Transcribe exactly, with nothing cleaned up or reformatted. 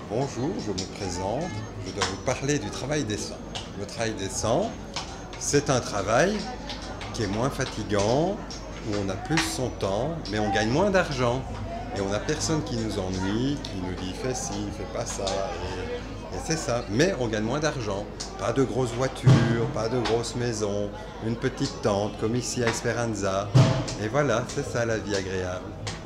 Bonjour, je me présente. Je dois vous parler du travail décent. Le travail décent, c'est un travail qui est moins fatigant, où on a plus son temps, mais on gagne moins d'argent. Et on n'a personne qui nous ennuie, qui nous dit fais ci, fais pas ça. Et, et c'est ça. Mais on gagne moins d'argent. Pas de grosses voitures, pas de grosses maisons, une petite tente comme ici à Esperanza. Et voilà, c'est ça la vie agréable.